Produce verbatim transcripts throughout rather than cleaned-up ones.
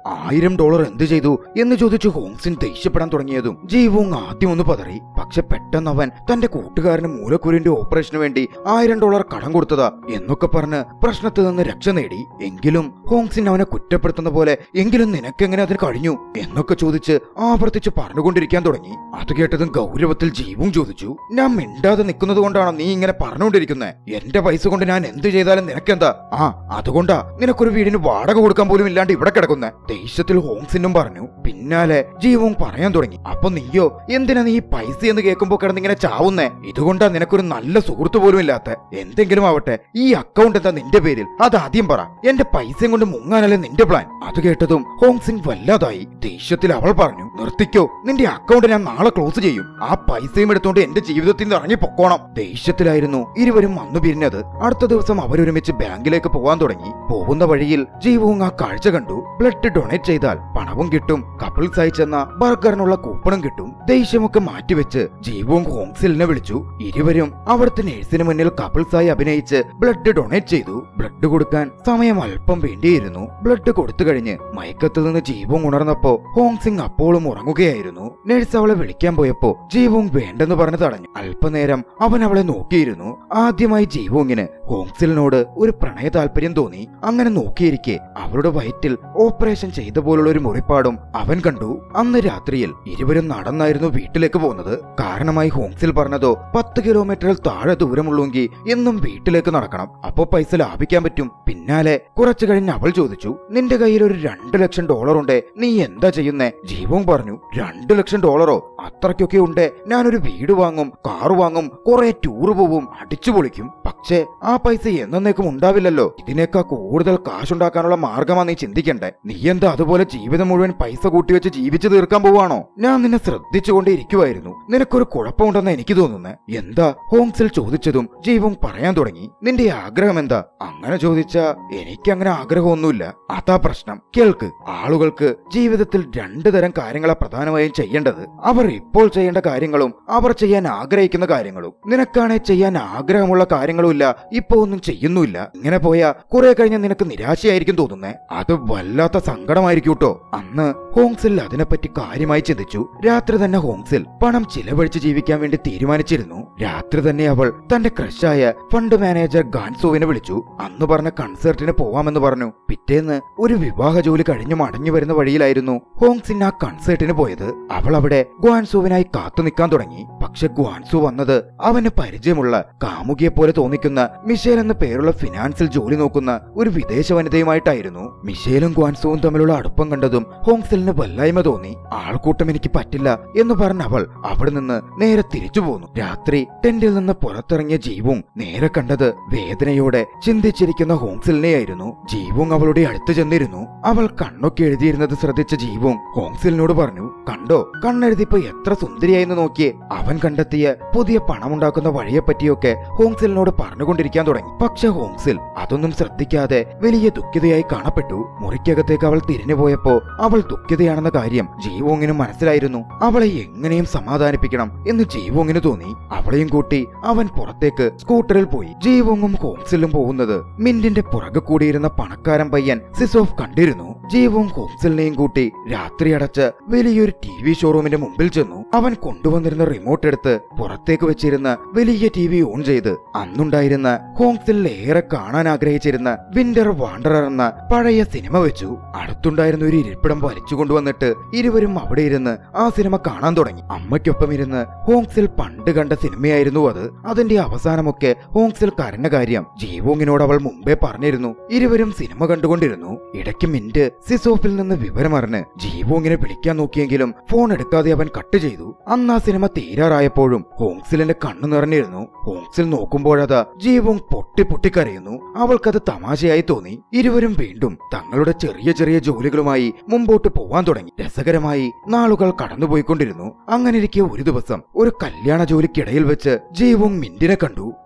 ആയിരം ഡോളർ എന്ത് ചെയ്തു എന്ന് ചോദിച്ചു ഹോങ്സിൻ ദേഷ്യപ്പെടാൻ തുടങ്ങിയതും ജീവോങ് ആദ്യം ഒന്ന് പതറി. പക്ഷെ പെട്ടെന്ന് അവൻ തന്റെ കൂട്ടുകാരന് മൂലക്കുരുവിന്റെ ഓപ്പറേഷന് വേണ്ടി ആയിരം ഡോളർ കടം കൊടുത്തതാ എന്നൊക്കെ പറഞ്ഞ് പ്രശ്നത്തിൽ നിന്ന് രക്ഷ നേടി. എങ്കിലും ഹോങ്സിൻ അവനെ കുറ്റപ്പെടുത്തുന്ന പോലെ എങ്കിലും നിനക്കെങ്ങനെ അതിന് കഴിഞ്ഞു എന്നൊക്കെ ചോദിച്ച് ആവർത്തിച്ച് പറഞ്ഞുകൊണ്ടിരിക്കാൻ തുടങ്ങി. അത് കേട്ടതും ഗൗരവത്തിൽ ജീവോങ് ചോദിച്ചു, ഞാൻ മിണ്ടാതെ നിൽക്കുന്നത് കൊണ്ടാണോ നീ ഇങ്ങനെ പറഞ്ഞുകൊണ്ടിരിക്കുന്നത്? എന്റെ പൈസ കൊണ്ട് ഞാൻ എന്ത് ചെയ്താലും നിനക്കെന്താ? ആ അതുകൊണ്ടാ നിനക്കൊരു വീടിന് വാടക കൊടുക്കാൻ പോലും ഇല്ലാണ്ട് ഇവിടെ കിടക്കുന്നേ. ദേഷ്യത്തിൽ ഹോങ്സിനും പറഞ്ഞു. പിന്നാലെ ജീവോങ് പറയാൻ തുടങ്ങി, അപ്പൊ നീയോ എന്തിനാ നീ പൈസ എന്ന് കേൾക്കുമ്പോ കിടന്നിങ്ങനെ ചാവുന്നേ? ഇതുകൊണ്ടാ നിനക്കൊരു നല്ല സുഹൃത്ത് പോലും ഇല്ലാത്ത. എന്തെങ്കിലും ആവട്ടെ, ഈ അക്കൗണ്ട് എന്താ നിന്റെ പേരിൽ? അത് ആദ്യം പറ. എന്റെ പൈസയും കൊണ്ട് മുങ്ങാനല്ലേ നിന്റെ പ്ലാൻ? അത് കേട്ടതും ഹോങ്സിൻ വല്ലാതായി. ദേഷ്യത്തിൽ അവൾ പറഞ്ഞു, നിർത്തിക്കോ, നിന്റെ അക്കൗണ്ട് ഞാൻ നാളെ ക്ലോസ് ചെയ്യും. ആ പൈസയും എടുത്തോണ്ട് എന്റെ ജീവിതത്തിൽ നിന്ന് ഇറങ്ങി പൊക്കോണം. ദേഷ്യത്തിലായിരുന്നു ഇരുവരും വന്നു പിരിഞ്ഞത്. അടുത്ത ദിവസം അവരൊരുമിച്ച് ബാങ്കിലേക്ക് പോവാൻ തുടങ്ങി. പോകുന്ന വഴിയിൽ ജീവോങ് ആ കാഴ്ച കണ്ടു. ബ്ലഡ് ഡൊണേറ്റ് ചെയ്താൽ പണവും കിട്ടും, കപ്പിൾസ് അയച്ചെന്ന ബർഗറിനുള്ള കൂപ്പണും കിട്ടും. ദേഷ്യമൊക്കെ മാറ്റിവെച്ച് ജീവോങ് ഹോങ്സിലിനെ വിളിച്ചു. ഇരുവരും അവിടുത്തെ നേഴ്സിന് മുന്നിൽ കപ്പിൾസായി അഭിനയിച്ച് ബ്ലഡ് ഡൊണേറ്റ് ചെയ്തു. ബ്ലഡ് കൊടുക്കാൻ സമയം അല്പം വേണ്ടിയിരുന്നു. ബ്ലഡ് കൊടുത്തു കഴിഞ്ഞ് മയക്കത്തിൽ നിന്ന് ജീവോങ് ഉണർന്നപ്പോ ഹോങ്സിങ് അപ്പോഴും ഉറങ്ങുകയായിരുന്നു. നഴ്സ് അവളെ വിളിക്കാൻ പോയപ്പോ ജീവോങ് വേണ്ടെന്ന് പറഞ്ഞ് തടഞ്ഞു. അല്പനേരം അവൻ അവളെ നോക്കിയിരുന്നു. ആദ്യമായി ജീവോങ്ങിന് ഹോങ്സിലിനോട് ഒരു പ്രണയ താല്പര്യം തോന്നി. അങ്ങനെ നോക്കിയിരിക്കെ അവളുടെ വയറ്റിൽ ഓപ്പറേഷൻ ചെയ്ത പോലുള്ള ഒരു മുറിപ്പാടും അവൻ കണ്ടു. അന്ന് രാത്രിയിൽ ഇരുവരും നടന്നായിരുന്നു വീട്ടിലേക്ക് പോകുന്നത്. കാരണമായി ഹോങ്സിൽ പറഞ്ഞതോ പത്ത് കിലോമീറ്ററിൽ താഴെ ദൂരമുള്ളൂങ്കിൽ എന്നും വീട്ടിലേക്ക് നടക്കണം, അപ്പോ പൈസ ലാഭിക്കാൻ പറ്റും. പിന്നാലെ കുറച്ചു കഴിഞ്ഞ് അവൾ ചോദിച്ചു, നിന്റെ കയ്യിൽ ഒരു രണ്ടു ലക്ഷം ഡോളർ ഉണ്ട്, നീ എന്താ ചെയ്യുന്നേ? ജീവോങ് പറഞ്ഞു, രണ്ടു ലക്ഷം ഡോളറോ? അത്രയ്ക്കൊക്കെ ഉണ്ട്. ഞാനൊരു വീട് വാങ്ങും, കാറ് വാങ്ങും, കുറെ ടൂർ പോവും, അടിച്ചു പൊളിക്കും. പക്ഷേ ആ പൈസ എന്നേക്കും ഉണ്ടാവില്ലല്ലോ. ഇതിനേക്കാൾ കൂടുതൽ കാശുണ്ടാക്കാനുള്ള മാർഗമാ നീ ചിന്തിക്കണ്ടേ. നീ എന്താ അതുപോലെ ജീവിതം മുഴുവൻ പൈസ കൂട്ടിവെച്ച് ജീവിച്ചു തീർക്കാൻ പോവാണോ? ഞാൻ നിന്നെ ശ്രദ്ധിച്ചുകൊണ്ടേ ഇരിക്കുവായിരുന്നു. നിനക്കൊരു കുഴപ്പമുണ്ടെന്ന് എനിക്ക് തോന്നുന്നേ. എന്താ? ഹോങ്സിൽ ചോദിച്ചതും ജീവോങ് പറയാൻ തുടങ്ങി, നിന്റെ ആഗ്രഹം എന്താ? അങ്ങനെ ചോദിച്ചാ എനിക്കങ്ങനെ ആഗ്രഹമൊന്നുമില്ല. അതാ പ്രശ്നം. കേൾക്ക്, ആളുകൾക്ക് ജീവിതത്തിൽ രണ്ടു തരം കാര്യങ്ങളാ പ്രധാനമായും ചെയ്യേണ്ടത്. അവർ ഇപ്പോൾ ചെയ്യേണ്ട കാര്യങ്ങളും അവർ ചെയ്യാൻ ആഗ്രഹിക്കുന്ന കാര്യങ്ങളും. നിനക്കാണെ ചെയ്യാൻ ആഗ്രഹമുള്ള കാര്യങ്ങളും ഇല്ല, ഇപ്പൊ ഒന്നും ചെയ്യുന്നുമില്ല. ഇങ്ങനെ പോയാ കുറെ കഴിഞ്ഞ് നിനക്ക് നിരാശയായിരിക്കും തോന്നുന്നേ. അത് വല്ലാത്ത സങ്കടമായിരിക്കും കേട്ടോ. അന്ന് ഹോങ്സിൽ അതിനെപ്പറ്റി കാര്യമായി ചിന്തിച്ചു. രാത്രി തന്നെ ഹോങ്സിൽ പണം ചിലവഴിച്ച് ജീവിക്കാൻ വേണ്ടി തീരുമാനിച്ചിരുന്നു. രാത്രി തന്നെ അവൾ തന്റെ ക്രഷായ ഫണ്ട് മാനേജർ ഗാൻസോവിനെ വിളിച്ചു. അന്ന് പറഞ്ഞ കൺസേർട്ടിന് പോവാമെന്ന് പറഞ്ഞു. പിറ്റേന്ന് ഒരു വിവാഹ ജോലി കഴിഞ്ഞു മടങ്ങി വരുന്ന വഴിയിലായിരുന്നു ഹോങ്സിൻ ആ കൺസേർട്ടിന് പോയത്. അവൾ അവിടെ ഗ്വാൻസോവിനായി കാത്തു നിൽക്കാൻ തുടങ്ങി. പക്ഷെ ഗ്വാൻസോ വന്നത് അവന് പരിചയമുള്ള കാമുകിയെ പോലെ തോന്നിക്കുന്ന മിഷേൽ എന്ന പേരുള്ള ഫിനാൻസിൽ ജോലി നോക്കുന്ന ഒരു വിദേശ വനിതയുമായിട്ടായിരുന്നു. മിഷേലും ഗ്വാൻസോവും തമ്മിലുള്ള അടുപ്പം കണ്ടതും ഹോങ്സിലിന് വല്ലായ്മ തോന്നി. ആൾക്കൂട്ടം എനിക്ക് പറ്റില്ല എന്ന് പറഞ്ഞ അവൾ അവിടെ നിന്ന് നേരെ തിരിച്ചു പോന്നു. രാത്രി ടെന്റിൽ നിന്ന് പുറത്തിറങ്ങിയ ജീവോങ് നേരെ കണ്ടത് വേദനയോടെ ചിന്തിച്ചിരിക്കുന്ന ഹോങ്സിലിനെയായിരുന്നു. ജീവോങ് അവളുടെ അടുത്ത് ചെന്നിരുന്നു. അവൾ കണ്ണൊക്കെ എഴുതിയിരുന്നത് ശ്രദ്ധിച്ച ജീവോങ് ഹോങ്സിലിനോട് പറഞ്ഞു, കണ്ടോ, കണ്ണെഴുതിപ്പോ എത്ര സുന്ദരിയായെന്ന് നോക്കിയേ. അവൻ കണ്ടെത്തിയ പുതിയ പണമുണ്ടാക്കുന്ന വഴിയെപ്പറ്റിയൊക്കെ ഹോങ്സിലിനോട് പറഞ്ഞുകൊണ്ടിരിക്കാൻ തുടങ്ങി. പക്ഷെ ഹോങ്സിൽ അതൊന്നും ശ്രദ്ധിക്കാതെ വലിയ ദുഃഖിതയായി കാണപ്പെട്ടു. മുറിക്കകത്തേക്ക് അവൾ തിരിഞ്ഞു പോയപ്പോ അവൾ ദുഃഖിതയാണെന്ന കാര്യം ജീവോങ്ങിനും മനസ്സിലായിരുന്നു. അവളെ എങ്ങനെയും സമാധാനിപ്പിക്കണം എന്ന് ജീവോങ്ങിന് തോന്നി. അവളെയും കൂട്ടി അവൻ പുറത്തേക്ക് സ്കൂട്ടറിൽ പോയി. ജീവോങ്ങും ഹോങ്സിലും പോകുന്നത് മിന്റിന്റെ പുറകെ കൂടിയിരുന്ന പണക്കാരൻ പയ്യൻ സിസോഫ് കണ്ടിരുന്നു. ജീവോങ് ഹോങ്സിലിനെയും കൂട്ടി രാത്രി അടച്ച് വലിയൊരു ടി വി ഷോറൂമിന്റെ മുമ്പിൽ ചെന്നു. അവൻ കൊണ്ടുവന്നിരുന്ന റിമോട്ട് എടുത്ത് പുറത്തേക്ക് വെച്ചിരുന്ന വലിയ ടി വി ഓൺ ചെയ്ത് അന്നുണ്ടായിരുന്ന ഹോങ്സിൽ ഏറെ കാണാൻ ആഗ്രഹിച്ചിരുന്ന വിന്റർ വാണ്ടറർ എന്ന പഴയ സിനിമ വെച്ചു. അടുത്തുണ്ടായിരുന്ന ഒരു ഇരിപ്പിടം വലിച്ചു കൊണ്ടുവന്നിട്ട് ഇരുവരും അവിടെ ഇരുന്ന് ആ സിനിമ കാണാൻ തുടങ്ങി. അമ്മയ്ക്കൊപ്പം ഇരുന്ന് ഹോങ്സിൽ പണ്ട് കണ്ട സിനിമയായിരുന്നു അത്. അതിന്റെ അവസാനമൊക്കെ ഹോങ്സിൽ കരഞ്ഞ കാര്യം ജീവോങ്ങിനോട് അവൾ മുമ്പേ പറഞ്ഞിരുന്നു. ഇരുവരും സിനിമ കണ്ടുകൊണ്ടിരുന്നു. ഇടയ്ക്ക് മിന്റ് സിസോഫിൽ നിന്ന് വിവരമറിഞ്ഞ് ജീവോങ്ങിനെ വിളിക്കാൻ നോക്കിയെങ്കിലും ഫോൺ എടുക്കാതെ അവൻ കട്ട് ചെയ്തു. അന്ന് ആ സിനിമ തീരാറായപ്പോഴും ഹോങ്സിലിന്റെ കണ്ണു നിറഞ്ഞിരുന്നു. ഹോങ്സിൽ നോക്കുമ്പോഴതാ ജീവോങ് പൊട്ടി പൊട്ടിക്കരയുന്നു. അവൾക്കത് തമാശയായി തോന്നി. ഇരുവരും വീണ്ടും തങ്ങളുടെ ചെറിയ ചെറിയ ജോലികളുമായി മുമ്പോട്ട് പോവാൻ തുടങ്ങി. രസകരമായി നാളുകൾ കടന്നുപോയിക്കൊണ്ടിരുന്നു. അങ്ങനെയിരിക്കെ ഒരു ദിവസം ഒരു കല്യാണ ജോലിക്കിടയിൽ വെച്ച് ജീവോങ് മിന്റിനെ കണ്ടു.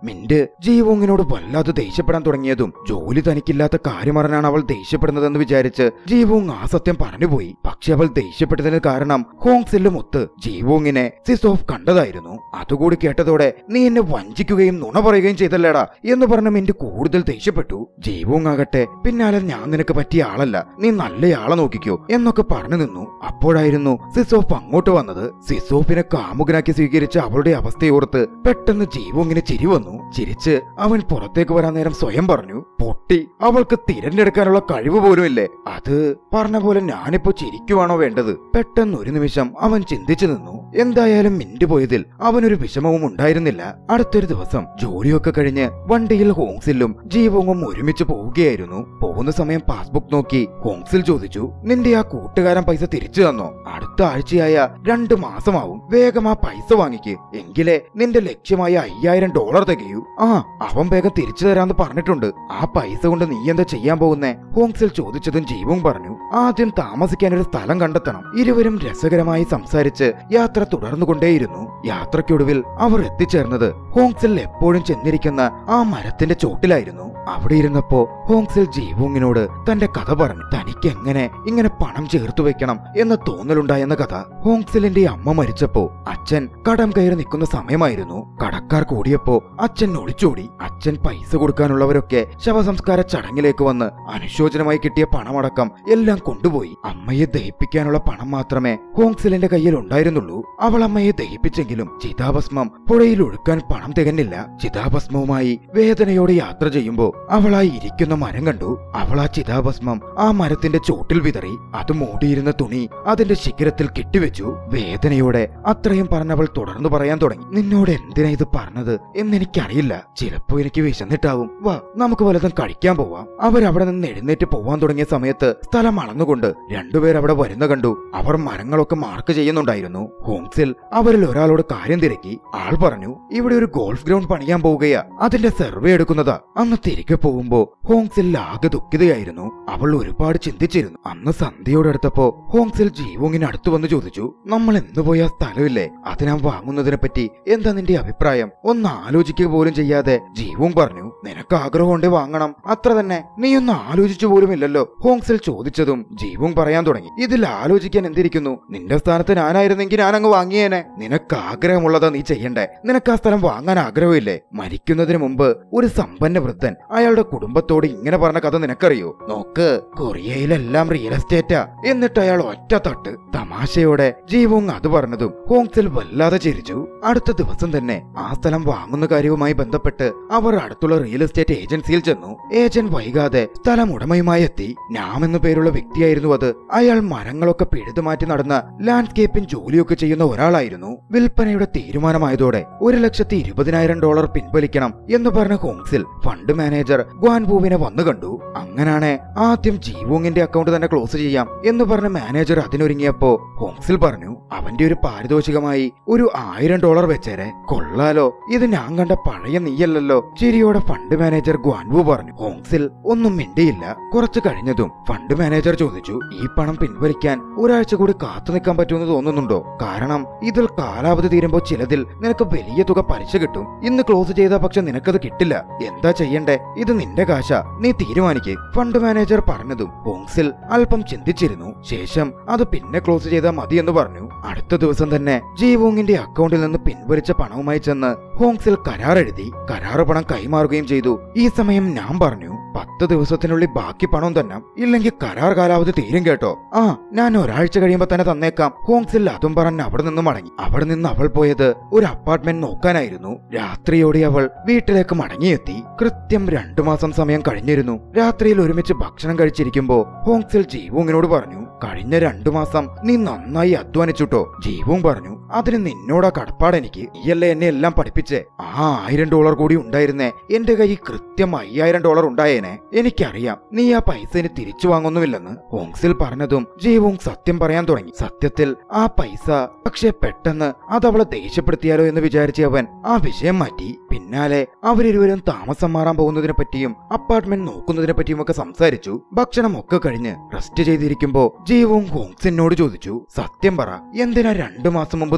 മിന്റ് ജീവോങ്ങിനോട് വല്ലാതെ ദേഷ്യപ്പെടാൻ തുടങ്ങിയതും ജോലി തനിക്കില്ലാത്ത കാര്യമറിഞ്ഞാണ് അവൾ ദേഷ്യപ്പെടുന്നതെന്ന് വിചാരിച്ച് ജീവോങ് ആ സത്യം പറഞ്ഞുപോയി. പക്ഷെ അവൾ ദേഷ്യപ്പെട്ടതിന് കാരണം ഹോങ്സിലും ഒത്ത് ജീവോങ്ങിനെ സിസോഫ് കണ്ടതായിരുന്നു. അതുകൂടി കേട്ടതോടെ നീ എന്നെ വഞ്ചിക്കുകയും നുണ പറയുകയും ചെയ്തല്ലേടാ എന്ന് പറഞ്ഞ മിന്റ് കൂടുതൽ ദേഷ്യപ്പെട്ടു. ജീവോങ് ആകട്ടെ പിന്നാലെ ഞാൻ നിനക്ക് പറ്റിയ ആളല്ല, നീ നല്ലയാളെ നോക്കിക്കോ എന്നൊക്കെ പറഞ്ഞു നിന്നു. അപ്പോഴായിരുന്നു സിസോഫ് അങ്ങോട്ട് വന്നത്. സിസോഫിനെ കാമുകനാക്കി സ്വീകരിച്ച അവളുടെ അവസ്ഥയോർത്ത് പെട്ടെന്ന് ജീവോങ്ങിന് ചിരി വന്നു. ചിരിച്ച് അവൻ പുറത്തേക്ക് വരാൻ നേരം സ്വയം പറഞ്ഞു, പൊട്ടി, അവൾക്ക് തിരഞ്ഞെടുക്കാനുള്ള കഴിവ് പോലും ഇല്ലേ. അത് പറഞ്ഞ പോലെ ഞാനിപ്പോ ചിരിക്കുവാണോ വേണ്ടത്? പെട്ടെന്ന് ഒരു നിമിഷം അവൻ ചിന്തിച്ചു നിന്നു. എന്തായാലും മിന്റ് പോയതിൽ അവനൊരു വിഷമവും ഉണ്ടായിരുന്നില്ല. അടുത്തൊരു ദിവസം ജോലിയൊക്കെ കഴിഞ്ഞ് വണ്ടിയിൽ ഹോങ്സിലും ജീവോങ്ങും ഒരുമിച്ച് പോവുകയായിരുന്നു. പോകുന്ന സമയം പാസ്ബുക്ക് നോക്കി ഹോങ്സിൽ ചോദിച്ചു, നിന്റെ ആ കൂട്ടുകാരൻ പൈസ തിരിച്ചു തന്നോ? അടുത്ത ആഴ്ചയായ രണ്ടു മാസമാവും, വേഗം ആ പൈസ വാങ്ങിക്ക്, എങ്കിലേ നിന്റെ ലക്ഷ്യമായ അയ്യായിരം ഡോളർ തികയൂ. ആ അവൻ വേഗം തിരിച്ചു തരാന്ന് പറഞ്ഞിട്ടുണ്ട്. ആ പൈസ കൊണ്ട് നീ എന്താ ചെയ്യാൻ പോകുന്നേ? ഹോങ്സിൽ ചോദിച്ചതും ജീവോങ് പറഞ്ഞു, ആദ്യം താമസിക്കാൻ ഒരു സ്ഥലം കണ്ടെത്തണം. ഇരുവരും രസകരമായി സംസാരിച്ച് യാത്ര തുടർന്നുകൊണ്ടേയിരുന്നു. യാത്രയ്ക്കൊടുവിൽ അവർ എത്തിച്ചേർന്നത് ഹോങ്സിൽ എപ്പോഴും ചെന്നിരിക്കുന്ന ആ മരത്തിന്റെ ചോട്ടിലായിരുന്നു. അവിടെ ഇരുന്നപ്പോ ഹോങ്സിൽ ജീവോങ്ങിനോട് തന്റെ കഥ പറഞ്ഞു. തനിക്ക് എങ്ങനെ ഇങ്ങനെ പണം ചേർത്തു വെക്കണം എന്ന തോന്നലുണ്ടായെന്ന കഥ. ഹോങ്സിലിന്റെ അമ്മ മരിച്ചപ്പോ അച്ഛൻ കടം കയറി നിൽക്കുന്ന സമയമായിരുന്നു. കടക്കാർ കൂടിയപ്പോ അച്ഛൻ ഒളിച്ചോടി. അച്ഛൻ പൈസ കൊടുക്കാനുള്ളവരൊക്കെ ശവസംസ്കാര ചടങ്ങിലേക്ക് വന്ന് അനുശോചനമായി കിട്ടിയ പണമടക്കം എല്ലാം കൊണ്ടുപോയി. അമ്മയെ ദഹിപ്പിക്കാനുള്ള പണം മാത്രമേ ഹോങ്സിലിന്റെ കയ്യിൽ ഉണ്ടായിരുന്നുള്ളൂ. അവൾ അമ്മയെ ദഹിപ്പിച്ചെങ്കിലും ചിതാഭസ്മം പുഴയിൽ ഒഴുക്കാൻ പണം തികഞ്ഞില്ല. ചിതാഭസ്മവുമായി വേദനയോടെ യാത്ര ചെയ്യുമ്പോ അവളായി ഇരിക്കുന്ന മരം കണ്ടു. അവൾ ആ ചിതാഭസ്മം ആ മരത്തിന്റെ ചോട്ടിൽ വിതറി. അത് മൂടിയിരുന്ന തുണി അതിന്റെ ശിഖരത്തിൽ കെട്ടിവെച്ചു. വേദനയോടെ അത്രയും പറഞ്ഞവൾ തുടർന്നു പറയാൻ തുടങ്ങി, നിന്നോട് എന്തിനാ ഇത് പറഞ്ഞത് എന്നെനിക്കറിയില്ല. ചിലപ്പോ എനിക്ക് വിശന്നിട്ടാവും. വാ നമുക്ക് വല്ലതും കഴിക്കാൻ പോവാം. അവരവിടെ നിന്ന് എഴുന്നേറ്റ് പോവാൻ തുടങ്ങിയ സമയത്ത് സ്ഥലം അളന്നുകൊണ്ട് രണ്ടുപേർ അവിടെ വരുന്ന കണ്ടു. അവർ മരങ്ങളൊക്കെ മാർക്ക് ചെയ്യുന്നുണ്ടായിരുന്നു. ഹോങ്സിൽ അവരിൽ ഒരാളോട് കാര്യം തിരക്കി. ആൾ പറഞ്ഞു, ഇവിടെ ഒരു ഗോൾഫ് ഗ്രൗണ്ട് പണിയാൻ പോവുകയാ, അതിന്റെ സർവേ എടുക്കുന്നതാ. അന്ന് തിരികെ പോകുമ്പോ ഹോങ്സിൽ ആകെ ദുഃഖിതയായിരുന്നു. അവൾ ഒരുപാട് ചിന്തിച്ചിരുന്നു. അന്ന് സന്ധ്യയോടടുത്തപ്പോ ഹോങ്സിൽ ജീവോങ്ങിന് അടുത്തു വന്ന് ചോദിച്ചു, നമ്മൾ എന്ന് പോയ സ്ഥലമില്ലേ, അത് ഞാൻ വാങ്ങുന്നതിനെ പറ്റി എന്താ നിന്റെ അഭിപ്രായം? ഒന്ന് ആലോചിക്കുക പോലും ചെയ്യാതെ ജീവോങ് പറഞ്ഞു, നിനക്ക് ആഗ്രഹമുണ്ടേ വാങ്ങണം, അത്ര തന്നെ. നീ ഒന്ന് ആലോചിച്ചു പോലും ഇല്ലല്ലോ. ഹോങ്സിൽ ചോദിച്ചതും ജീവോങ് പറയാൻ തുടങ്ങി, ഇതിൽ ആലോചിക്കാൻ എന്തിരിക്കുന്നു? നിന്റെ സ്ഥാനത്ത് ഞാനായിരുന്നെങ്കിൽ ഞാൻ അങ്ങ് വാങ്ങിയേനെ. നിനക്ക് ആഗ്രഹമുള്ളതാ നീ ചെയ്യണ്ടേ. നിനക്ക് ആ സ്ഥലം വാങ്ങാൻ ആഗ്രഹമില്ലേ? മരിക്കുന്നതിന് മുമ്പ് ഒരു സമ്പന്ന വൃദ്ധൻ അയാളുടെ കുടുംബത്തോട് ഇങ്ങനെ പറഞ്ഞ കഥ നിനക്കറിയോ? നോക്ക്, കൊറിയയിലെല്ലാം റിയൽ എസ്റ്റേറ്റാ. എന്നിട്ട് അയാൾ ഒറ്റ തട്ട്. തമാശയോടെ ജീവോങ് അത് പറഞ്ഞതും ഹോങ്സിൽ വല്ലാതെ ചിരിച്ചു. അടുത്ത ദിവസം തന്നെ ആ സ്ഥലം വാങ്ങുന്ന കാര്യവുമായി ബന്ധപ്പെട്ട് അവർ അടുത്തുള്ള റിയൽ എസ്റ്റേറ്റ് ഏജൻസിയിൽ ചെന്നു. ഏജന്റ് വൈകാതെ സ്ഥലം ഉടമയുമായി എത്തി. നാം എന്നു പേരുള്ള വ്യക്തിയായിരുന്നു അത്. അയാൾ മരങ്ങളൊക്കെ പിഴുതുമാറ്റി നടന്ന ലാൻഡ്സ്കേപ്പിംഗ് ജോലിയൊക്കെ ചെയ്യുന്ന ഒരാളായിരുന്നു. വിൽപ്പനയുടെ തീരുമാനമായതോടെ ഒരു ലക്ഷത്തി ഇരുപതിനായിരം ഡോളർ പിൻവലിക്കണം എന്ന് പറഞ്ഞ ഹോങ്സിൽ ഫണ്ട് മാനേജർ ഗ്വാൻബുവിനെ വന്നു കണ്ടു. അങ്ങനാണ് ആദ്യം ജീവോങ്ങിന്റെ അക്കൗണ്ട് തന്നെ ക്ലോസ് ചെയ്യാം എന്ന് പറഞ്ഞ മാനേജർ അതിനൊരുങ്ങിയപ്പോ ഹോങ്സിൽ പറഞ്ഞു, അവന്റെ ഒരു പാരിതോഷികമായി ഒരു ആയിരം ഡോളർ വെച്ചേരെ. കൊള്ളാലോ, ഇത് ഞാൻ കണ്ട പഴയ നീയല്ലോ. ചിരിയോടെ ഫണ്ട് മാനേജർ ഗ്വാൻബു പറഞ്ഞു. ഹോങ്സിൽ ഒന്നും മിണ്ടിയില്ല. കുറച്ചു കഴിഞ്ഞതും ഫണ്ട് മാനേജർ ചോദിച്ചു, ഈ പണം പിൻവലിക്കാൻ ഒരാഴ്ച കൂടി കാത്തു നിൽക്കാൻ പറ്റുമെന്ന് തോന്നുന്നുണ്ടോ? കാരണം ഇതിൽ കാലാവധി തീരുമ്പോ ചിലതിൽ നിനക്ക് വലിയ തുക പലിശ കിട്ടും. ഇന്ന് ക്ലോസ് ചെയ്ത പക്ഷെ നിനക്കത് കിട്ടില്ല. എന്താ ചെയ്യണ്ടേ? ഇത് നിന്റെ കാശ, നീ തീരുമാനിക്ക്. ഫണ്ട് മാനേജർ പറഞ്ഞതും ഹോങ്സിൽ അല്പം ചിന്തിച്ചിരുന്നു. ശേഷം അത് പിന്നെ ക്ലോസ് ചെയ്താൽ മതി എന്ന് പറഞ്ഞു. അടുത്ത ദിവസം തന്നെ ജീവോങ്ങിന്റെ അക്കൗണ്ടിൽ നിന്ന് പിൻവലിച്ച പണവുമായി ചെന്ന് ഹോങ്സിൽ കരാർ എഴുതി. കരാറ് പണം കൈമാറുകയും ചെയ്തു. ഈ സമയം ഞാൻ പറഞ്ഞു, പത്ത് ദിവസത്തിനുള്ളിൽ ബാക്കി പണം തന്നെ, ഇല്ലെങ്കിൽ കരാർ കാലാവധി തീരും കേട്ടോ. ആ ഞാൻ ഒരാഴ്ച കഴിയുമ്പോ തന്നെ തന്നേക്കാം. ഹോങ്സിൽ അതും പറഞ്ഞ് അവിടെ നിന്ന് മടങ്ങി. അവിടെ നിന്ന് അവൾ പോയത് ഒരു അപ്പാർട്ട്മെന്റ് നോക്കാനായിരുന്നു. രാത്രിയോടെ അവൾ വീട്ടിലേക്ക് മടങ്ങിയെത്തി. കൃത്യം രണ്ടു മാസം സമയം കഴിഞ്ഞിരുന്നു. രാത്രിയിൽ ഒരുമിച്ച് ഭക്ഷണം കഴിച്ചിരിക്കുമ്പോ ഹോങ്സിൽ ജീവോങ്ങിനോട് പറഞ്ഞു, കഴിഞ്ഞ രണ്ടു മാസം നീ നന്നായി അധ്വാനിച്ചുട്ടോ. ജീവോങ് പറഞ്ഞു, അതിന് നിന്നോടാ കടപ്പാട് എനിക്ക്. നീയല്ലേ എന്നെ എല്ലാം പഠിപ്പിച്ചേ. ആ ആയിരം ഡോളർ കൂടി ഉണ്ടായിരുന്നേ എന്റെ കയ്യിൽ കൃത്യം അയ്യായിരം ഡോളർ ഉണ്ടായേനെ. എനിക്കറിയാം നീ ആ പൈസ ഇനി തിരിച്ചു വാങ്ങൊന്നുമില്ലെന്ന്. ഹോങ്സിൽ പറഞ്ഞതും ജീവോങ് സത്യം പറയാൻ തുടങ്ങി. സത്യത്തിൽ ആ പൈസ, പക്ഷെ പെട്ടെന്ന് അത് അവളെ ദേഷ്യപ്പെടുത്തിയാലോ എന്ന് വിചാരിച്ച് അവൻ ആ വിഷയം മാറ്റി. പിന്നാലെ അവരിരുവരും താമസം മാറാൻ പോകുന്നതിനെ പറ്റിയും അപ്പാർട്ട്മെന്റ് നോക്കുന്നതിനെ പറ്റിയും ഒക്കെ സംസാരിച്ചു. ഭക്ഷണം ഒക്കെ കഴിഞ്ഞ് റെസ്റ്റ് ചെയ്തിരിക്കുമ്പോ ജീവോങ് ഹോങ്സിനോട് ചോദിച്ചു, സത്യം പറ, എന്തിനാ രണ്ടു മാസം മുമ്പ്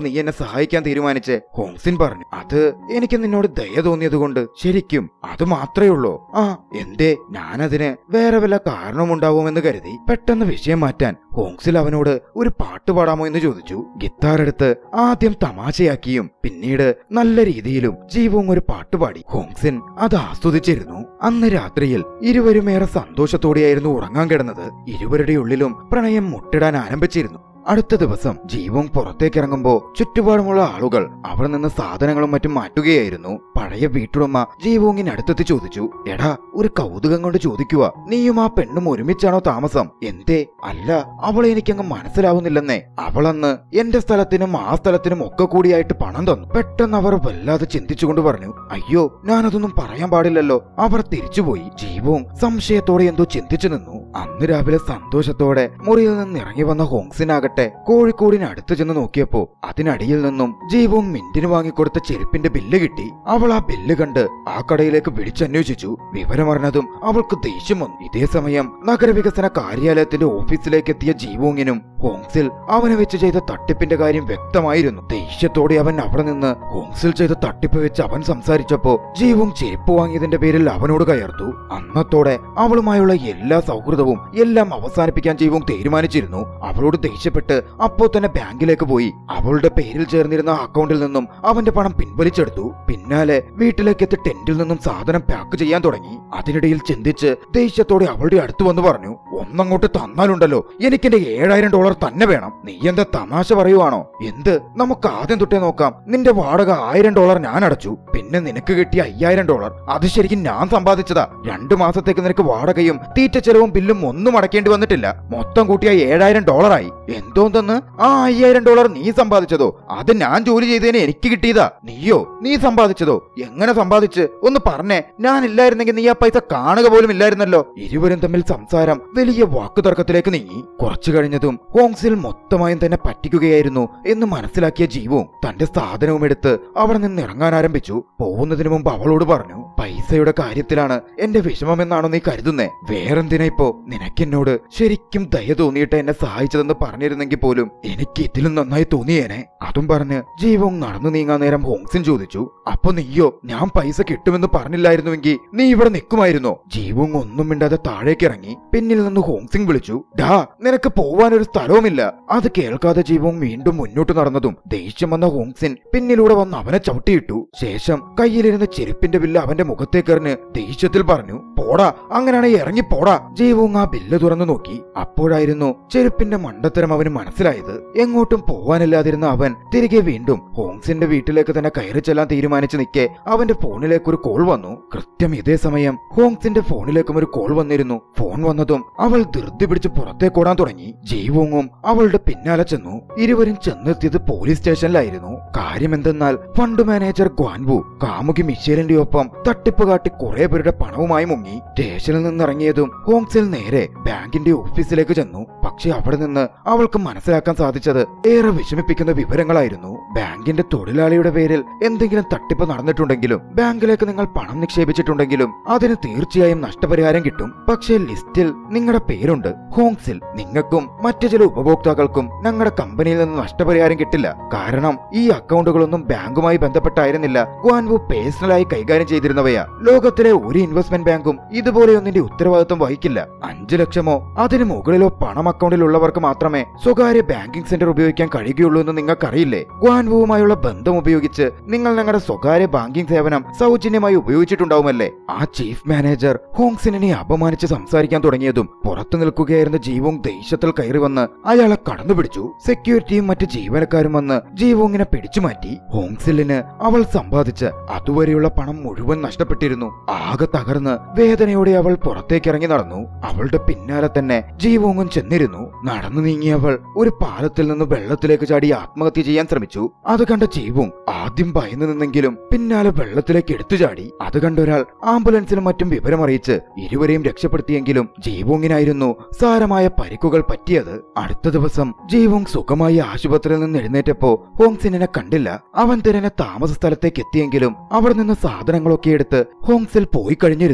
നീ എന്നെ സഹായിക്കാൻ തീരുമാനിച്ച്? ഹോങ്സിൻ പറഞ്ഞു. അത് എനിക്ക് നിന്നോട് ദയ തോന്നിയത് കൊണ്ട്. ശരിക്കും അത് മാത്രമേ ഉള്ളൂ? ആ, എന്തേ? ഞാനതിന് വേറെ വല്ല കാരണമുണ്ടാവുമെന്ന് കരുതി. പെട്ടെന്ന് വിഷയം മാറ്റാൻ ഹോങ്സിൽ അവനോട് ഒരു പാട്ട് പാടാമോ എന്ന് ചോദിച്ചു. ഗിത്താർ എടുത്ത് ആദ്യം തമാശയാക്കിയും പിന്നീട് നല്ല രീതിയിലും ജീവോങ് ഒരു പാട്ട് പാടി. ഹോങ്സിൻ അത് ആസ്വദിച്ചിരുന്നു. അന്ന് രാത്രിയിൽ ഇരുവരും ഏറെ സന്തോഷത്തോടെയായിരുന്നു ഉറങ്ങാൻ കിടന്നത്. ഇരുവരുടെ ഉള്ളിലും പ്രണയം മുട്ടിടാൻ ആരംഭിച്ചിരുന്നു. അടുത്ത ദിവസം ജീവോങ് പുറത്തേക്കിറങ്ങുമ്പോ ചുറ്റുപാടുമുള്ള ആളുകൾ അവിടെ നിന്ന് സാധനങ്ങളും മറ്റും മാറ്റുകയായിരുന്നു. പഴയ വീട്ടുടമ ജീവോങ്ങിന് അടുത്തെത്തി ചോദിച്ചു. എടാ, ഒരു കൗതുകം കൊണ്ട് ചോദിക്കുക, നീയും ആ പെണ്ണും ഒരുമിച്ചാണോ താമസം? എന്തേ? അല്ല, അവളെ എനിക്കങ്ങ് മനസ്സിലാവുന്നില്ലെന്നേ. അവളന്ന് എന്റെ സ്ഥലത്തിനും ആ സ്ഥലത്തിനും ഒക്കെ കൂടിയായിട്ട് പണം തന്നു. പെട്ടെന്ന് അവർ വല്ലാതെ ചിന്തിച്ചുകൊണ്ട് പറഞ്ഞു. അയ്യോ, ഞാനതൊന്നും പറയാൻ പാടില്ലല്ലോ. അവർ തിരിച്ചുപോയി. ജീവോങ് സംശയത്തോടെ എന്തോ ചിന്തിച്ചു നിന്നു. അന്ന് രാവിലെ സന്തോഷത്തോടെ മുറിയിൽ നിന്ന് ഇറങ്ങി വന്ന ഹോങ്സിനാകട്ടെ കോഴിക്കോടിന് അടുത്ത് ചെന്ന് നോക്കിയപ്പോ അതിനടിയിൽ നിന്നും ജീവോങ് മിന്റിന് വാങ്ങിക്കൊടുത്ത ചെരുപ്പിന്റെ ബില്ല് കിട്ടി. അവൾ ആ ബില്ല് കണ്ട് ആ കടയിലേക്ക് വിളിച്ചന്വേഷിച്ചു. വിവരമറിഞ്ഞതും അവൾക്ക് ദേഷ്യം വന്നു. ഇതേ സമയം നഗരവികസന കാര്യാലയത്തിന്റെ ഓഫീസിലേക്ക് എത്തിയ ജീവോങ്ങിനും ഹോങ്സിൽ അവനെ വെച്ച് ചെയ്ത തട്ടിപ്പിന്റെ കാര്യം വ്യക്തമായിരുന്നു. ദേഷ്യത്തോടെ അവൻ അവിടെ നിന്ന് ഹോങ്സിൽ ചെയ്ത തട്ടിപ്പ് വെച്ച് അവൻ സംസാരിച്ചപ്പോ ജീവോങ് ചെരുപ്പ് വാങ്ങിയതിന്റെ പേരിൽ അവനോട് കയർത്തു. അന്നത്തോടെ അവളുമായുള്ള എല്ലാ സൗഹൃദവും എല്ലാം അവസാനിപ്പിക്കാൻ ജീവോങ് തീരുമാനിച്ചിരുന്നു. അവളോട് ദേഷ്യപ്പെട്ട് അപ്പോ തന്നെ ബാങ്കിലേക്ക് പോയി അവളുടെ പേരിൽ ചേർന്നിരുന്ന അക്കൗണ്ടിൽ നിന്നും അവന്റെ പണം പിൻവലിച്ചെടുത്തു. പിന്നാലെ വീട്ടിലേക്ക് എത്തി ടെന്റിൽ നിന്നും സാധനം പാക്ക് ചെയ്യാൻ തുടങ്ങി. അതിനിടയിൽ ചിന്തിച്ച് ദേഷ്യത്തോടെ അവളുടെ അടുത്ത് വന്ന് പറഞ്ഞു. ഒന്നങ്ങോട്ട് തന്നാലുണ്ടല്ലോ, എനിക്കെന്റെ ഏഴായിരം ഡോളർ തന്നെ വേണം. നീ എന്താ തമാശ പറയുവാണോ? എന്ത്? നമുക്ക് ആദ്യം തൊട്ടേ നോക്കാം. നിന്റെ വാടക ആയിരം ഡോളർ ഞാൻ അടച്ചു. പിന്നെ നിനക്ക് കിട്ടിയ അയ്യായിരം ഡോളർ അത് ശരിക്കും ഞാൻ സമ്പാദിച്ചതാ. രണ്ടു മാസത്തേക്ക് നിനക്ക് വാടകയും തീറ്റ ചെലവും ബില്ലും ഒന്നും അടക്കേണ്ടി വന്നിട്ടില്ല. മൊത്തം കൂട്ടിയ ഏഴായിരം ഡോളറായി. എന്തോന്ന്? ആ അയ്യായിരം ഡോളർ നീ സമ്പാദിച്ചതോ? അത് ഞാൻ ജോലി ചെയ്തതിന് എനിക്ക് കിട്ടിയതാ. നീയോ? നീ സമ്പാദിച്ചതോ? എങ്ങനെ സമ്പാദിച്ച്? ഒന്ന് പറഞ്ഞേ. ഞാൻ ഇല്ലായിരുന്നെങ്കിൽ നീ ആ പൈസ കാണുക പോലും ഇല്ലായിരുന്നല്ലോ. ഇരുവരും തമ്മിൽ സംസാരം വലിയ വാക്കുതർക്കത്തിലേക്ക് നീങ്ങി. കുറച്ചു കഴിഞ്ഞതും ഹോങ്സിൽ മൊത്തമായും തന്നെ പറ്റിക്കുകയായിരുന്നു എന്ന് മനസ്സിലാക്കിയ ജീവോങ് തന്റെ സാധനവും എടുത്ത് അവിടെ നിന്ന് ഇറങ്ങാൻ ആരംഭിച്ചു. പോകുന്നതിന് മുമ്പ് അവളോട് പറഞ്ഞു. പൈസയുടെ കാര്യത്തിലാണ് എന്റെ വിഷമമെന്നാണോ നീ കരുതുന്നേ? വേറെന്തിനാ ഇപ്പോ? നിനക്കെന്നോട് ശരിക്കും ദയ തോന്നിയിട്ട് എന്നെ സഹായിച്ചതെന്ന് പറഞ്ഞിരുന്നെങ്കിൽ പോലും എനിക്ക് ഇതിലും നന്നായി തോന്നിയേനെ. അതും പറഞ്ഞ് ജീവോങ് നടന്നു നീങ്ങാൻ നേരം ഹോങ്സിൻ ചോദിച്ചു. അപ്പൊ നീയോ? ഞാൻ പൈസ കിട്ടുമെന്ന് പറഞ്ഞില്ലായിരുന്നുവെങ്കിൽ നീ ഇവിടെ നിൽക്കുമായിരുന്നോ? ജീവോങ് ഒന്നും മിണ്ടാതെ താഴേക്ക് ഇറങ്ങി. പിന്നിൽ നിന്ന് ഹോങ്സിൻ വിളിച്ചു. ഡാ, നിനക്ക് പോവാനൊരു സ്ഥലവുമില്ല. അത് കേൾക്കാതെ ജീവോങ് വീണ്ടും മുന്നോട്ട് നടന്നതും ദേഷ്യം വന്ന ഹോങ്സിൻ പിന്നിലൂടെ വന്ന് അവനെ ചവിട്ടിയിട്ടു. ശേഷം കയ്യിലിരുന്ന ചെരുപ്പിന്റെ ബില്ല് അവന്റെ മുഖത്തേക്കെറിഞ്ഞ് ദേഷ്യത്തിൽ പറഞ്ഞു. പോടാ, അങ്ങനെയാണെങ്കിൽ ഇറങ്ങി പോടാ. ജീവോങ് ആ ബില്ല് തുറന്നു നോക്കി. അപ്പോഴായിരുന്നു ചെരുപ്പിന്റെ മണ്ടത്തരം അവന് മനസ്സിലായത്. എങ്ങോട്ടും പോവാനില്ലാതിരുന്ന അവൻ തിരികെ വീണ്ടും ഹോങ്സിന്റെ വീട്ടിലേക്ക് തന്നെ കയറി ചെല്ലാൻ തീരുമാനിച്ചു നിൽക്കെ അവന്റെ ഫോണിലേക്ക് ഒരു കോൾ വന്നു. കൃത്യം ഇതേ സമയം ഹോങ്സിന്റെ ഫോണിലേക്കും ഒരു കോൾ വന്നിരുന്നു. ഫോൺ വന്നതും അവൾ ധൃതി പിടിച്ച് പുറത്തേക്കോടാൻ തുടങ്ങി. ജെയ്വോങ്ങും അവളുടെ പിന്നാലെ ചെന്നു. ഇരുവരും ചെന്നെത്തിയത് പോലീസ് സ്റ്റേഷനിലായിരുന്നു. കാര്യമെന്തെന്നാൽ ഫണ്ട് മാനേജർ ഗ്വാൻവു കാമുകി മിഷേലിന്റെ ഒപ്പം തട്ടിപ്പ് കാട്ടി കുറെ പേരുടെ പണവുമായി മുങ്ങി. സ്റ്റേഷനിൽ നിന്നിറങ്ങിയതും ഹോങ്സിൽ നേരെ ബാങ്കിന്റെ ഓഫീസിലേക്ക് ചെന്നു. പക്ഷെ അവിടെ നിന്ന് അവൾക്ക് മനസ്സിലാക്കാൻ സാധിച്ചത് ഏറെ വിഷമിപ്പിക്കുന്ന വിവരങ്ങളായിരുന്നു. ബാങ്കിന്റെ തൊഴിലാളിയുടെ പേരിൽ എന്തെങ്കിലും തട്ടിപ്പ് നടന്നിട്ടുണ്ടെങ്കിലും ബാങ്കിലേക്ക് നിങ്ങൾ പണം നിക്ഷേപിച്ചിട്ടുണ്ടെങ്കിലും അതിന് തീർച്ചയായും നഷ്ടപരിഹാരം കിട്ടും. പക്ഷേ ലിസ്റ്റിൽ നിങ്ങളുടെ പേരുണ്ട്. ഹോങ്സിൽ നിങ്ങൾക്കും മറ്റു ചില ഉപഭോക്താക്കൾക്കും ഞങ്ങളുടെ കമ്പനിയിൽ നിന്ന് നഷ്ടപരിഹാരം കിട്ടില്ല. കാരണം ഈ അക്കൗണ്ടുകളൊന്നും ബാങ്കുമായി ബന്ധപ്പെട്ടായിരുന്നില്ല. ഗ്വാൻവു പേഴ്സണലായി കൈകാര്യം ചെയ്തിരുന്നവയാ. ലോകത്തിലെ ഒരു ഇൻവെസ്റ്റ്മെന്റ് ബാങ്കും ഇതുപോലെയൊന്നിന്റെ ഉത്തരവാദിത്വം വഹിക്കില്ല. അഞ്ചു ലക്ഷമോ അതിന് മുകളിലോ പണം അക്കൗണ്ടിലുള്ളവർക്ക് മാത്രമേ സ്വകാര്യ ബാങ്കിംഗ് സെന്റർ ഉപയോഗിക്കാൻ കഴിയുകയുള്ളൂ എന്ന് നിങ്ങൾക്കറിയില്ലേ? ഗ്വാൻവുവുമായുള്ള ബന്ധം ഉപയോഗിച്ച് നിങ്ങൾ ഞങ്ങളുടെ സ്വകാര്യ ബാങ്കിംഗ് സേവനം സൗജന്യമായി ഉപയോഗിച്ചിട്ടുണ്ടാവുമല്ലേ? ആ ചീഫ് മാനേജർ ഹോങ്സിനെ അപമാനിച്ച് സംസാരിക്കാൻ തുടങ്ങിയതും പുറത്തു നിൽക്കുകയായിരുന്ന ജീവോങ് ദേഷ്യത്തിൽ കയറി വന്ന് അയാളെ കടന്നുപിടിച്ചു. സെക്യൂരിറ്റിയും മറ്റ് ജീവനക്കാരും വന്ന് ജീവോങ്ങിനെ പിടിച്ചു മാറ്റി. ഹോങ്സിലിന് അവൾ സമ്പാദിച്ച അതുവരെയുള്ള പണം മുഴുവൻ നഷ്ടപ്പെട്ടിരുന്നു. ആകെ തകർന്ന് വേദനയോടെ അവൾ പുറത്തേക്കിറങ്ങി നടന്നു. അവളുടെ പിന്നാലെ തന്നെ ജീവോങ്ങും ചെന്നിരുന്നു. നടന്നു നീങ്ങിയവൾ ഒരു പാലത്തിൽ നിന്ന് വെള്ളത്തിലേക്ക് ചാടി ആത്മഹത്യ ചെയ്യാൻ ശ്രമിച്ചു. അത് കണ്ട ജീവോങ് ആദ്യം ഭയന്നു നിന്നെങ്കിലും പിന്നാലെ വെള്ളത്തിലേക്ക് എടുത്തു ചാടി. അത് കണ്ടൊരാൾ ആംബുലൻസിലും മറ്റും വിവരമറിയിച്ച് ഇരുവരെയും രക്ഷപ്പെടുത്തിയെങ്കിലും ജീവോങ്ങിനായിരുന്നു സാരമായ പരിക്കുകൾ പറ്റിയത്. അടുത്ത ദിവസം ജീവോങ് സുഖമായി ആശുപത്രിയിൽ നിന്ന് എഴുന്നേറ്റപ്പോ ഹോങ്സിനെ കണ്ടില്ല. അവൻ തിരഞ്ഞ താമസ സ്ഥലത്തേക്ക് എത്തിയെങ്കിലും അവിടെ നിന്ന് സാധനങ്ങളൊക്കെ എടുത്ത് ഹോങ്സിൽ പോയി കഴിഞ്ഞിരുന്നു.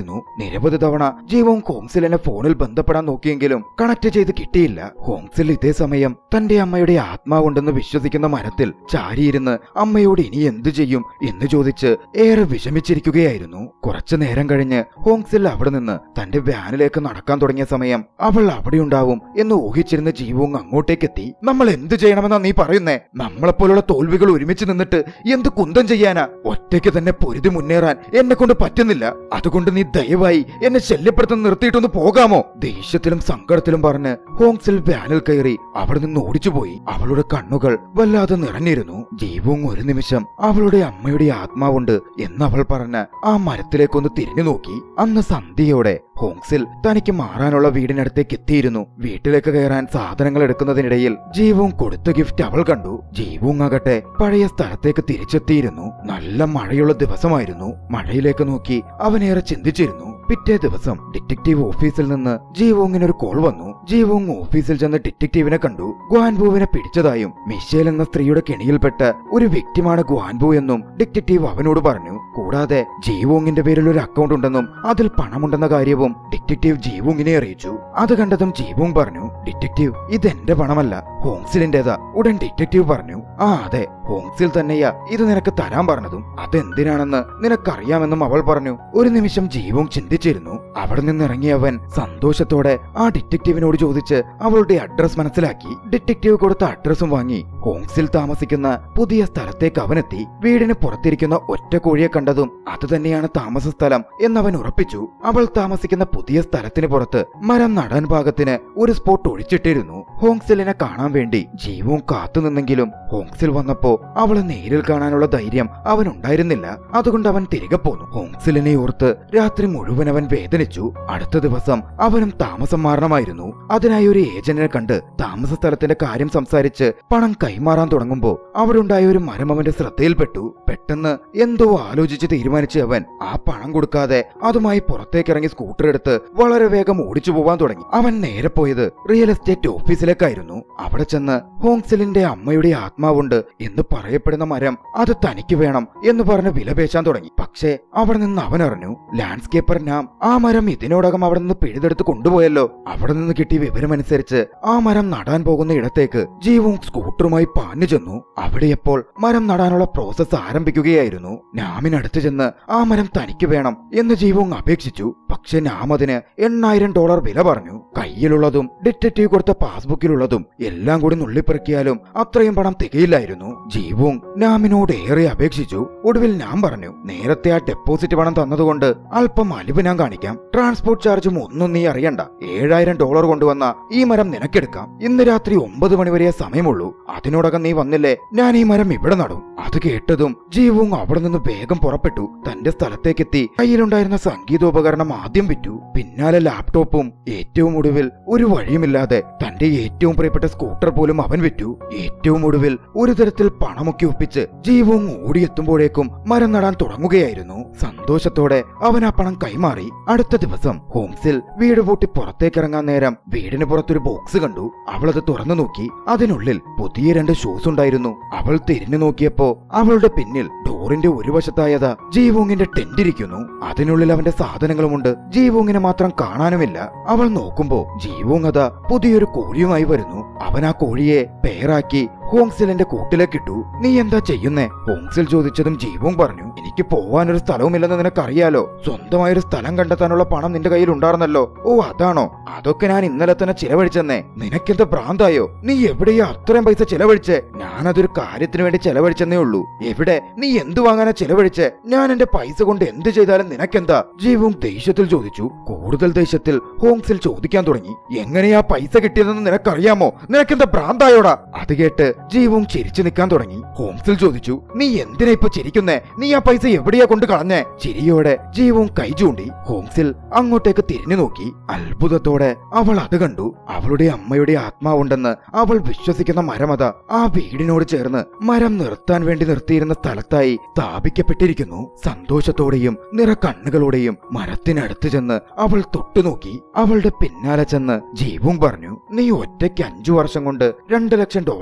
നിരവധി തവണ ജീവോങ് ഹോങ്സിലിനെ ഫോണിൽ ബന്ധപ്പെടാൻ നോക്കിയെങ്കിലും കണക്ട് ചെയ്ത് കിട്ടിയില്ല. ഹോങ്സിൽ ഇതേ സമയം തന്റെ അമ്മയുടെ ആത്മാവുണ്ടെന്ന് വിശ്വസിക്കുന്ന മരത്തിൽ ചാരിയിരുന്ന് അമ്മയോട് ഇനി എന്തു ചെയ്യും എന്ന് ചോദിച്ച് ഏറെ വിഷമിച്ചിരിക്കുകയായിരുന്നു. കുറച്ചു നേരം കഴിഞ്ഞ് ഹോങ്സിൽ അവിടെ നിന്ന് തന്റെ വാനിലേക്ക് നടക്കാൻ തുടങ്ങിയ സമയം അവൾ അവിടെയുണ്ടാവും എന്ന് ഊഹിച്ചിരുന്ന ജീവോങ് അങ്ങോട്ടേക്കെത്തി. നമ്മൾ എന്ത് ചെയ്യണമെന്നാ നീ പറയുന്നേ? നമ്മളെപ്പോലുള്ള തോൽവികൾ ഒരുമിച്ച് നിന്നിട്ട് എന്ത് കുന്തം ചെയ്യാനാ? ഒറ്റയ്ക്ക് തന്നെ പൊരുതി മുന്നേറാൻ എന്നെ കൊണ്ട് പറ്റുന്നില്ല. അതുകൊണ്ട് നീ ദയവായി എന്നെ ശല്യപ്പെടുത്തുന്ന നിർത്തിയിട്ടൊന്ന് പോകാമോ? ദേഷ്യത്തിലും സങ്കടത്തിലും പറഞ്ഞ് ഹോങ്സിൽ വാനിൽ കയറി അവിടെ നിന്ന് ഓടിച്ചുപോയി. അവളുടെ കണ്ണുകൾ വല്ലാതെ നിറഞ്ഞിരുന്നു. ജീവോങ് ഒരു നിമിഷം അവളുടെ അമ്മയുടെ ആത്മാവുണ്ട് എന്ന് അവൾ പറഞ്ഞ് ആ മരത്തിലേക്കൊന്ന് തിരിഞ്ഞു നോക്കി. അന്ന് സന്ധ്യയോടെ ഹോങ്സിൽ തനിക്ക് മാറാനുള്ള വീടിനടുത്തേക്ക് എത്തിയിരുന്നു. വീട്ടിലേക്ക് കയറാൻ സാധനങ്ങൾ എടുക്കുന്നതിനിടയിൽ ജീവോങ് കൊടുത്ത ഗിഫ്റ്റ് അവൾ കണ്ടു. ജീവോങ് ആകട്ടെ പഴയ സ്ഥലത്തേക്ക് തിരിച്ചെത്തിയിരുന്നു. നല്ല മഴയുള്ള ദിവസമായിരുന്നു. മഴയിലേക്ക് നോക്കി അവനേറെ ചിന്തിച്ചിരുന്നു. പിറ്റേ ദിവസം ഡിറ്റക്റ്റീവ് ഓഫീസിൽ നിന്ന് ജീവോങ്ങിന് ഒരു കോൾ വന്നു. ജീവോങ് ഓഫീസിൽ ചെന്ന് ഡിറ്റക്റ്റീവിനെ കണ്ടു. ഗ്വാൻബുവിനെ പിടിച്ചതായും മിഷേൽ എന്ന സ്ത്രീയുടെ കെണിയിൽപ്പെട്ട ഒരു വ്യക്തിമാണ് ഗ്വാൻബു എന്നും ഡിറ്റക്റ്റീവ് അവനോട് പറഞ്ഞു. കൂടാതെ ജീവോങ്ങിന്റെ പേരിൽ ഒരു അക്കൗണ്ട് ഉണ്ടെന്നും അതിൽ പണമുണ്ടെന്ന കാര്യവും ഡിറ്റക്റ്റീവ് ജീവോങ്ങിനെ അറിയിച്ചു. അത് കണ്ടതും ജീവോങ് പറഞ്ഞു, ഡിറ്റക്റ്റീവ് ഇതെന്റെ പണമല്ല, ഹോങ്സിലിന്റേതാ. ഉടൻ ഡിറ്റക്റ്റീവ് പറഞ്ഞു, ആ അതെ, ഹോങ്സിൽ തന്നെയാ ഇത് നിനക്ക് തരാൻ പറഞ്ഞതും. അതെന്തിനാണെന്ന് നിനക്കറിയാമെന്നും അവൾ പറഞ്ഞു. ഒരു നിമിഷം ജീവോങ് ചിന്തിച്ചിരുന്നു. അവിടെ നിന്നിറങ്ങിയ അവൻ സന്തോഷത്തോടെ ആ ഡിറ്റക്റ്റീവിനോട് ചോദിച്ച് അവളുടെ അഡ്രസ് മനസ്സിലാക്കി. ഡിറ്റക്റ്റീവ് കൊടുത്ത അഡ്രസ്സും വാങ്ങി ഹോങ്സിൽ താമസിക്കുന്ന പുതിയ സ്ഥലത്തേക്ക് അവനെത്തി. വീടിന് പുറത്തിരിക്കുന്ന ഒറ്റ കോഴിയെ കണ്ടതും അത് തന്നെയാണ് താമസ സ്ഥലം എന്നവൻ ഉറപ്പിച്ചു. അവൾ താമസിക്കുന്ന പുതിയ സ്ഥലത്തിന് പുറത്ത് മരം നടാൻ പാകത്തിന് ഒരു സ്പോട്ട് ഒഴിച്ചിട്ടിരുന്നു. ഹോങ്സിലിനെ കാണാൻ വേണ്ടി ജീവോങ് കാത്തുനിന്നെങ്കിലും ഹോങ്സിൽ വന്നപ്പോ അവളെ നേരിൽ കാണാനുള്ള ധൈര്യം അവനുണ്ടായിരുന്നില്ല. അതുകൊണ്ട് അവൻ തിരികെ പോന്നു. ഹോങ്സിലിനെ ഓർത്ത് രാത്രി മുഴുവൻ അവൻ വേദനിച്ചു. അടുത്ത ദിവസം അവനും താമസം മാറണമായിരുന്നു. അതിനായി ഒരു ഏജന്റിനെ കണ്ട് താമസ സ്ഥലത്തിന്റെ കാര്യം സംസാരിച്ച് പണം കൈമാറാൻ തുടങ്ങുമ്പോ അവിടെ ഉണ്ടായ ഒരു മരം അവന്റെ ശ്രദ്ധയിൽപ്പെട്ടു. പെട്ടെന്ന് എന്തോ ആലോചിച്ച് തീരുമാനിച്ച് അവൻ ആ പണം കൊടുക്കാതെ അതുമായി പുറത്തേക്കിറങ്ങി സ്കൂട്ടർ എടുത്ത് വളരെ വേഗം ഓടിച്ചു പോവാൻ തുടങ്ങി. അവൻ നേരെ പോയത് റിയൽ എസ്റ്റേറ്റ് ഓഫീസിലേക്കായിരുന്നു. അവിടെ ചെന്ന് ഹോങ്സിലിന്റെ അമ്മയുടെ ആത്മാവുണ്ട് എന്ന് പറയപ്പെടുന്ന മരം അത് തനിക്ക് വേണം എന്ന് പറഞ്ഞ് വിലപേശാൻ തുടങ്ങി. പക്ഷേ അവിടെ നിന്ന് അവൻ അറിഞ്ഞു, ലാൻഡ്സ്കേപ്പർ നാം ആ മരം ഇതിനോടകം അവിടെ നിന്ന് പിഴുതെടുത്ത് കൊണ്ടുപോയല്ലോ. അവിടെ നിന്ന് കിട്ടിയ വിവരമനുസരിച്ച് ആ മരം നടാൻ പോകുന്ന ഇടത്തേക്ക് ജീവോങ് സ്കൂട്ടറുമായി പാഞ്ഞു ചെന്നു. അവിടെയപ്പോൾ മരം നടാനുള്ള പ്രോസസ് ആരംഭിക്കുകയായിരുന്നു. നാമിനടുത്ത് ചെന്ന് ആ മരം തനിക്ക് വേണം എന്ന് ജീവോങ് അപേക്ഷിച്ചു. പക്ഷെ നാം അതിന് എണ്ണായിരം ഡോളർ വില പറഞ്ഞു. കയ്യിലുള്ളതും ഡിറ്റക്റ്റീവ് കൊടുത്ത പാസ്ബുക്കിലുള്ളതും എല്ലാം കൂടി നുള്ളിപ്പെറുക്കിയാലും അത്രയും പണം തികയില്ലായിരുന്നു. ജീവോങ് നാമിനോട് ഏറെ അപേക്ഷിച്ചു. ഒടുവിൽ നാം പറഞ്ഞു, നേരത്തെ ആ ഡെപ്പോസിറ്റ് പണം തന്നതുകൊണ്ട് അല്പം അലിവ് ഞാൻ കാണിക്കാം. ട്രാൻസ്പോർട്ട് ചാർജും ഒന്നും നീ അറിയണ്ട. ഏഴായിരം ഡോളർ കൊണ്ടുവന്ന ഈ മരം നിനക്കെടുക്കാം. ഇന്ന് രാത്രി ഒമ്പത് മണിവരെ സമയമുള്ളൂ. അതിനോടകം നീ വന്നില്ലേ, ഞാൻ ഈ മരം ഇവിടെ നടും. അത് കേട്ടതും ജീവോങ് അവിടെ നിന്ന് വേഗം പുറപ്പെട്ടു. തന്റെ സ്ഥലത്തേക്കെത്തി കയ്യിലുണ്ടായിരുന്ന സംഗീതോപകരണം ആദ്യം വിറ്റു. പിന്നാലെ ലാപ്ടോപ്പും. ഏറ്റവും ഒടുവിൽ ഒരു വഴിയുമില്ലാതെ തന്റെ ഏറ്റവും പ്രിയപ്പെട്ട സ്കൂട്ടർ പോലും അവൻ വിറ്റു. ഏറ്റവും ഒടുവിൽ ഒരു തരത്തിൽ പണമൊക്കെ ഒപ്പിച്ച് ജീവോങ് ഓടിയെത്തുമ്പോഴേക്കും മരം നടാൻ തുടങ്ങുകയായിരുന്നു. സന്തോഷത്തോടെ അവൻ ആ പണം കൈമാറി. അടുത്ത ദിവസം ഹോങ്സിൽ വീട് പൂട്ടി പുറത്തേക്കിറങ്ങാൻ നേരം വീടിന് പുറത്തൊരു ബോക്സ് കണ്ടു. അവളത് തുറന്നു നോക്കി. അതിനുള്ളിൽ പുതിയ രണ്ട് ഷൂസ് ഉണ്ടായിരുന്നു. അവൾ തിരിഞ്ഞു നോക്കിയപ്പോ അവളുടെ പിന്നിൽ ഡോറിന്റെ ഒരു വശത്തായതാ ജീവോങ്ങിന്റെ ടെന്റ് ഇരിക്കുന്നു. അതിനുള്ളിൽ അവന്റെ സാധനങ്ങളുമുണ്ട്. ജീവോങ്ങിനെ മാത്രം കാണാനുമില്ല. അവൾ നോക്കുമ്പോ ജീവോങ് അതാ പുതിയൊരു കോഴിയുമായി വരുന്നു. അവൻ ആ കോഴിയെ പേറാക്കി ഹോങ്സിലിന്റെ കൂട്ടിലേക്കിട്ടു. നീ എന്താ ചെയ്യുന്നേ? ഹോങ്സിൽ ചോദിച്ചതും ജീവോങ് പറഞ്ഞു, എനിക്ക് പോവാനൊരു സ്ഥലവുമില്ലെന്ന് നിനക്കറിയാലോ. സ്വന്തമായൊരു സ്ഥലം കണ്ടെത്താനുള്ള പണം നിന്റെ കയ്യിൽ ഉണ്ടായിരുന്നല്ലോ. ഓ അതാണോ? അതൊക്കെ ഞാൻ ഇന്നലെ തന്നെ ചിലവഴിച്ചെന്നേ. നിനക്കെന്താ ഭ്രാന്തായോ? നീ എവിടെയാ അത്രയും പൈസ ചിലവഴിച്ചേ? ഞാനതൊരു കാര്യത്തിന് വേണ്ടി ചെലവഴിച്ചെന്നേ ഉള്ളൂ. എവിടെ? നീ എന്തു വാങ്ങാനാ ചെലവഴിച്ചേ? ഞാൻ എന്റെ പൈസ കൊണ്ട് എന്ത് ചെയ്താലും നിനക്കെന്താ? ജീവോങ് ദേഷ്യത്തിൽ ചോദിച്ചു. കൂടുതൽ ദേഷ്യത്തിൽ ഹോങ്സിൽ ചോദിക്കാൻ തുടങ്ങി, എങ്ങനെയാ പൈസ കിട്ടിയതെന്ന് നിനക്കറിയാമോ? നിനക്കെന്താ ഭ്രാന്തായോടാ? അത് കേട്ട് ജീവോങ് ചിരിച്ചു നിൽക്കാൻ തുടങ്ങി. ഹോങ്സിൽ ചോദിച്ചു, നീ എന്തിനാ ഇപ്പൊ ചിരിക്കുന്നേ? നീ ആ പൈസ എവിടെയാ കൊണ്ട് കളഞ്ഞേ? ചിരിയോടെ ജീവോങ് കൈ ചൂണ്ടി. ഹോങ്സിൽ അങ്ങോട്ടേക്ക് തിരിഞ്ഞു നോക്കി. അത്ഭുതത്തോടെ അവൾ അത് കണ്ടു. അവളുടെ അമ്മയുടെ ആത്മാവുണ്ടെന്ന് അവൾ വിശ്വസിക്കുന്ന മരമത ആ വീടിനോട് ചേർന്ന് മരം നിർത്താൻ വേണ്ടി നിർത്തിയിരുന്ന സ്ഥലത്തായി സ്ഥാപിക്കപ്പെട്ടിരിക്കുന്നു. സന്തോഷത്തോടെയും നിറ കണ്ണുകളോടെയും മരത്തിനടുത്ത് ചെന്ന് അവൾ തൊട്ടുനോക്കി. അവളുടെ പിന്നാലെ ചെന്ന് ജീവോങ് പറഞ്ഞു, നീ ഒറ്റയ്ക്ക് അഞ്ചു വർഷം കൊണ്ട് രണ്ടു ലക്ഷം ഡോളർ സമ്പാദിച്ചു.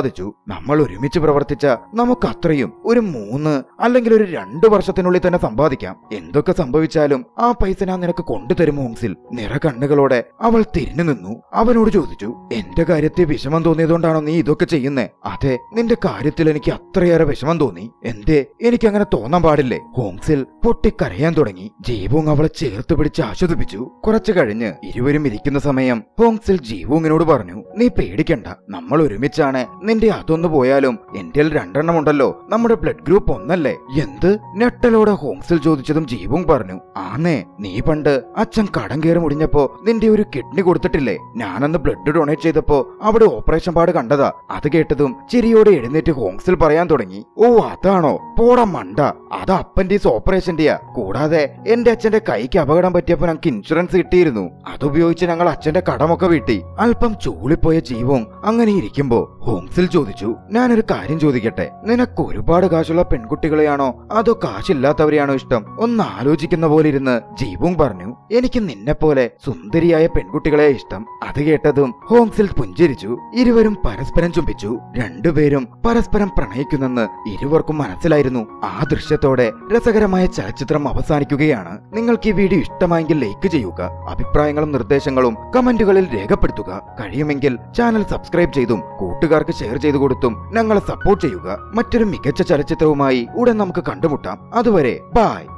സമ്മതിച്ചു. നമ്മൾ ഒരുമിച്ച് പ്രവർത്തിച്ച നമുക്ക് അത്രയും ഒരു മൂന്ന് അല്ലെങ്കിൽ ഒരു രണ്ടു വർഷത്തിനുള്ളിൽ തന്നെ സമ്പാദിക്കാം. എന്തൊക്കെ സംഭവിച്ചാലും ആ പൈസ ഞാൻ നിനക്ക് കൊണ്ടുതരും ഹോംസിൽ. നിറ കണ്ണുകളോടെ അവൾ തിരിഞ്ഞു നിന്നു. അവനോട് ചോദിച്ചു, എന്റെ കാര്യത്തെ വിഷമം തോന്നിയതുകൊണ്ടാണോ നീ ഇതൊക്കെ ചെയ്യുന്നേ? അതെ, നിന്റെ കാര്യത്തിൽ എനിക്ക് അത്രയേറെ വിഷമം തോന്നി. എന്തേ എനിക്ക് അങ്ങനെ തോന്നാൻ പാടില്ലേ? ഹോംസിൽ പൊട്ടിക്കരയാൻ തുടങ്ങി. ജീവോങ് അവളെ ചേർത്ത് പിടിച്ച് ആശ്വസിപ്പിച്ചു. കുറച്ചു കഴിഞ്ഞ് ഇരുവരും ഇരിക്കുന്ന സമയം ഹോങ്സിൽ ജീവോങ്ങിനോട് പറഞ്ഞു, നീ പേടിക്കണ്ട, നമ്മൾ ഒരുമിച്ചാണ്. നിന്റെ അതൊന്നു പോയാലും എന്റെ രണ്ടെണ്ണം ഉണ്ടല്ലോ, നമ്മുടെ ബ്ലഡ് ഗ്രൂപ്പ് ഒന്നല്ലേ? എന്ത്? നെട്ടലോടെ ഹോങ്സിൽ ചോദിച്ചതും ജീവോങ് പറഞ്ഞു, ആന്നേ, നീ പണ്ട് അച്ഛൻ കടം കയറി മുടിഞ്ഞപ്പോ നിന്റെ ഒരു കിഡ്നി കൊടുത്തിട്ടില്ലേ? ഞാനന്ന് ബ്ലഡ് ഡൊണേറ്റ് ചെയ്തപ്പോ അവിടെ ഓപ്പറേഷൻ പാട് കണ്ടതാ. അത് കേട്ടതും ചിരിയോടെ എഴുന്നേറ്റ് ഹോങ്സിൽ പറയാൻ തുടങ്ങി, ഓ അതാണോ? പോടാ മണ്ട, അത് അപ്പൻഡീസ് ഓപ്പറേഷന്റെയാ. കൂടാതെ എന്റെ അച്ഛന്റെ കൈക്ക് അപകടം പറ്റിയപ്പോ ഞങ്ങൾക്ക് ഇൻഷുറൻസ് കിട്ടിയിരുന്നു. അതുപയോഗിച്ച് ഞങ്ങൾ അച്ഛന്റെ കടമൊക്കെ വീട്ടി. അല്പം ചൂളിപ്പോയ ജീവോങ് അങ്ങനെ ഇരിക്കുമ്പോ ഹോംസിൽ ചോദിച്ചു, ഞാനൊരു കാര്യം ചോദിക്കട്ടെ, നിനക്ക് ഒരുപാട് കാശുള്ള പെൺകുട്ടികളെയാണോ അതോ കാശില്ലാത്തവരെയാണോ ഇഷ്ടം? ഒന്ന് ആലോചിക്കുന്ന പോലെ ഇരുന്ന് ജീവോങ് പറഞ്ഞു, എനിക്ക് നിന്നെ പോലെ സുന്ദരിയായ പെൺകുട്ടികളെ ഇഷ്ടം. അത് കേട്ടതും ഹോംസിൽ പുഞ്ചിരിച്ചു. ഇരുവരും പരസ്പരം ചുംബിച്ചു. രണ്ടുപേരും പരസ്പരം പ്രണയിക്കുന്നെന്ന് ഇരുവർക്കും മനസ്സിലായിരുന്നു. ആ ദൃശ്യത്തോടെ രസകരമായ ചലച്ചിത്രം അവസാനിക്കുകയാണ്. നിങ്ങൾക്ക് ഈ വീഡിയോ ഇഷ്ടമായെങ്കിൽ ലൈക്ക് ചെയ്യുക. അഭിപ്രായങ്ങളും നിർദ്ദേശങ്ങളും കമന്റുകളിൽ രേഖപ്പെടുത്തുക. കഴിയുമെങ്കിൽ ചാനൽ സബ്സ്ക്രൈബ് ചെയ്തും കൂട്ടുകാർക്ക് ഷെയർ ചെയ്തു കൊടുത്തും ഞങ്ങളെ സപ്പോർട്ട് ചെയ്യുക. മറ്റൊരു മികച്ച ചലച്ചിത്രവുമായി ഉടൻ നമുക്ക് കണ്ടുമുട്ടാം. അതുവരെ ബൈ.